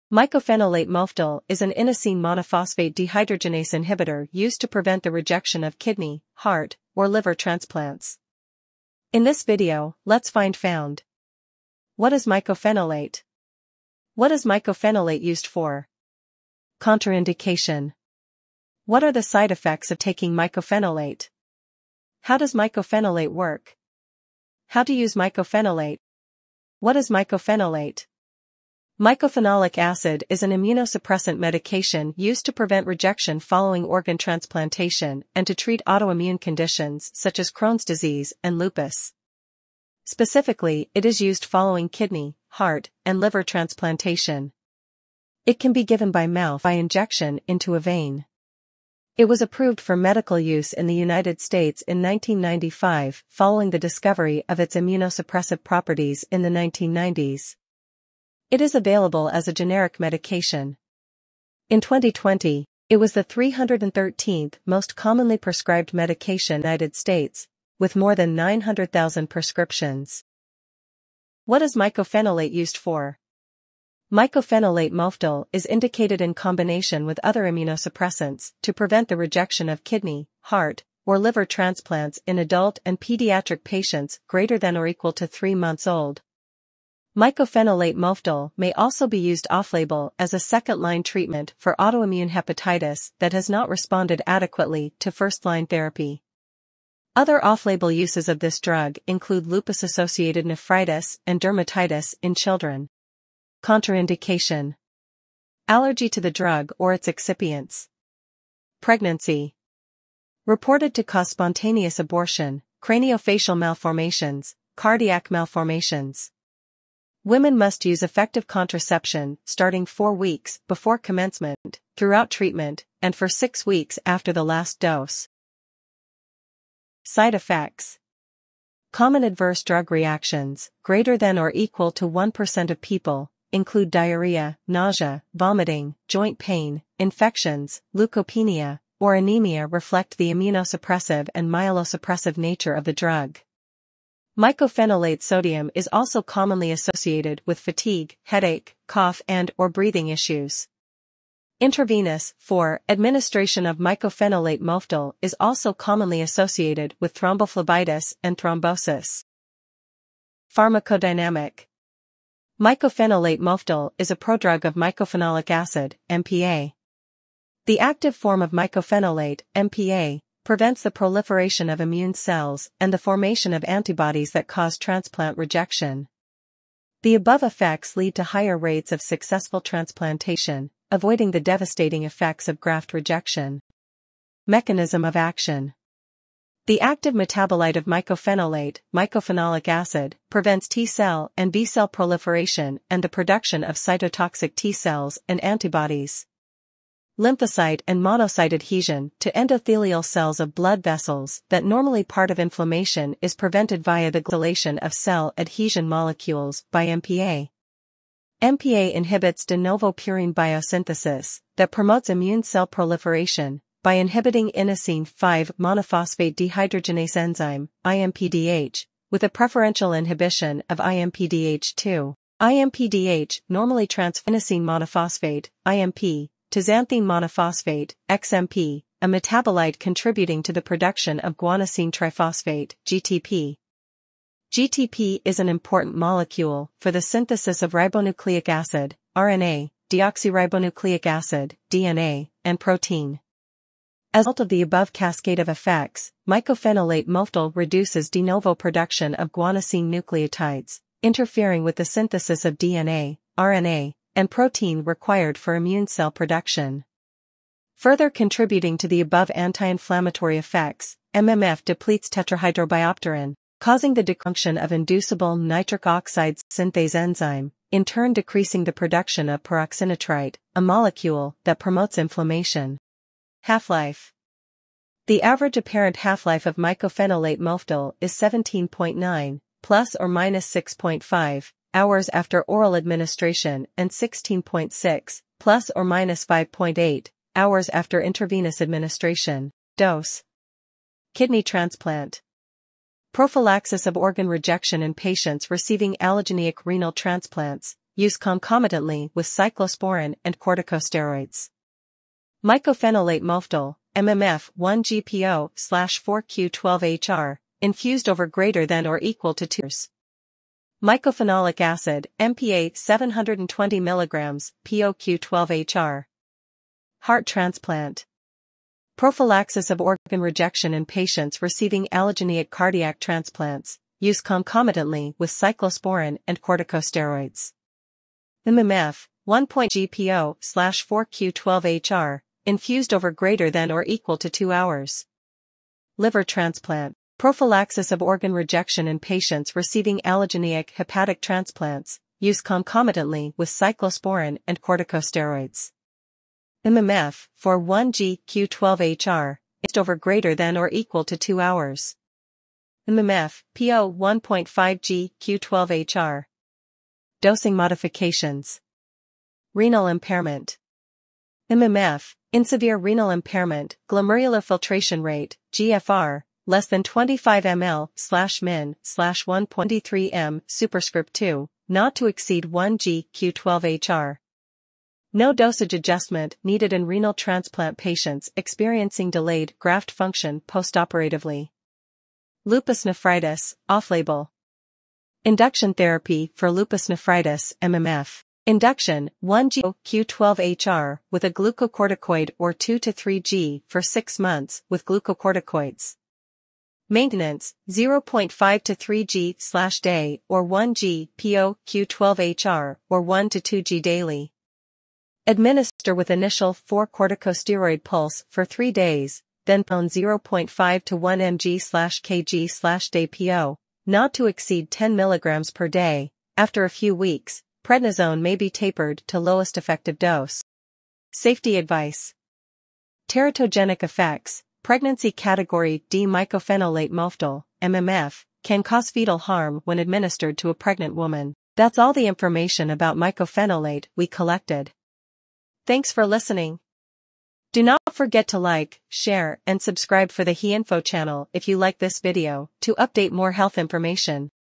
Mycophenolate mofetil is an inosine monophosphate dehydrogenase inhibitor used to prevent the rejection of kidney, heart, or liver transplants. In this video, let's found. What is mycophenolate? What is mycophenolate used for? Contraindication. What are the side effects of taking mycophenolate? How does mycophenolate work? How to use mycophenolate? What is mycophenolate? Mycophenolic acid is an immunosuppressant medication used to prevent rejection following organ transplantation and to treat autoimmune conditions such as Crohn's disease and lupus. Specifically, it is used following kidney, heart, and liver transplantation. It can be given by mouth by injection into a vein. It was approved for medical use in the United States in 1995 following the discovery of its immunosuppressive properties in the 1990s. It is available as a generic medication. In 2020, it was the 313th most commonly prescribed medication in the United States, with more than 900,000 prescriptions. What is mycophenolate used for? Mycophenolate mofetil is indicated in combination with other immunosuppressants to prevent the rejection of kidney, heart, or liver transplants in adult and pediatric patients greater than or equal to 3 months old. Mycophenolate mofetil may also be used off-label as a second-line treatment for autoimmune hepatitis that has not responded adequately to first-line therapy. Other off-label uses of this drug include lupus-associated nephritis and dermatitis in children. Contraindication. Allergy to the drug or its excipients. Pregnancy. Reported to cause spontaneous abortion, craniofacial malformations, cardiac malformations. Women must use effective contraception starting 4 weeks before commencement, throughout treatment, and for 6 weeks after the last dose. Side effects. Common adverse drug reactions, greater than or equal to 1% of people, include diarrhea, nausea, vomiting, joint pain, infections, leukopenia, or anemia. Reflect the immunosuppressive and myelosuppressive nature of the drug. Mycophenolate sodium is also commonly associated with fatigue, headache, cough and/or breathing issues. Intravenous, administration of mycophenolate mofetil is also commonly associated with thrombophlebitis and thrombosis. Pharmacodynamic. Mycophenolate mofetil is a prodrug of mycophenolic acid, MPA. The active form of mycophenolate, MPA, prevents the proliferation of immune cells and the formation of antibodies that cause transplant rejection. The above effects lead to higher rates of successful transplantation, avoiding the devastating effects of graft rejection. Mechanism of action. The active metabolite of mycophenolate, mycophenolic acid, prevents T cell and B cell proliferation and the production of cytotoxic T cells and antibodies. Lymphocyte and monocyte adhesion to endothelial cells of blood vessels that normally part of inflammation is prevented via the glycylation of cell adhesion molecules by MPA. MPA inhibits de novo purine biosynthesis that promotes immune cell proliferation by inhibiting inosine 5 monophosphate dehydrogenase enzyme, IMPDH, with a preferential inhibition of IMPDH2. IMPDH normally transfers inosine monophosphate, IMP, to xanthine monophosphate, XMP, a metabolite contributing to the production of guanosine triphosphate, GTP. GTP is an important molecule for the synthesis of ribonucleic acid, RNA, deoxyribonucleic acid, DNA, and protein. As a result of the above cascade of effects, mycophenolate mofetil reduces de novo production of guanosine nucleotides, interfering with the synthesis of DNA, RNA, and protein required for immune cell production. Further contributing to the above anti-inflammatory effects, MMF depletes tetrahydrobiopterin, causing the defunction of inducible nitric oxide synthase enzyme, in turn decreasing the production of peroxynitrite, a molecule that promotes inflammation. Half-life. The average apparent half-life of mycophenolate mofetil is 17.9, plus or minus 6.5, hours after oral administration and 16.6, plus or minus 5.8, hours after intravenous administration. Dose. Kidney transplant. Prophylaxis of organ rejection in patients receiving allogeneic renal transplants, used concomitantly with cyclosporin and corticosteroids. Mycophenolate mofetil, MMF 1-GPO/4Q12HR, infused over greater than or equal to 2 hours. Mycophenolic acid, MPA 720 mg, POQ12HR. Heart transplant. Prophylaxis of organ rejection in patients receiving allogeneic cardiac transplants, used concomitantly with cyclosporin and corticosteroids. MMF 1.GPO/4Q12HR, infused over greater than or equal to 2 hours. Liver transplant. Prophylaxis of organ rejection in patients receiving allogeneic hepatic transplants, used concomitantly with cyclosporin and corticosteroids. MMF for 1G/Q12HR, infused over greater than or equal to 2 hours. MMF PO 1.5G/Q12HR. Dosing modifications. Renal impairment. MMF, in severe renal impairment, glomerular filtration rate, GFR, less than 25 ml/min/1.23 m superscript 2, not to exceed 1G/Q12HR. No dosage adjustment needed in renal transplant patients experiencing delayed graft function postoperatively. Lupus nephritis, off-label. Induction therapy for lupus nephritis, MMF. Induction, 1G/Q12HR with a glucocorticoid or 2 to 3G for 6 months with glucocorticoids. Maintenance, 0.5 to 3G/day or 1G/POQ12HR or 1 to 2G daily. Administer with initial 4 corticosteroid pulse for 3 days, then 0.5 to 1 mg/kg/day PO, not to exceed 10 mg per day. After a few weeks, prednisone may be tapered to lowest effective dose. Safety advice. Teratogenic effects. Pregnancy Category D. Mycophenolate mofetil, MMF, can cause fetal harm when administered to a pregnant woman. That's all the information about mycophenolate we collected. Thanks for listening. Do not forget to like, share, and subscribe for the HeInfo channel if you like this video to update more health information.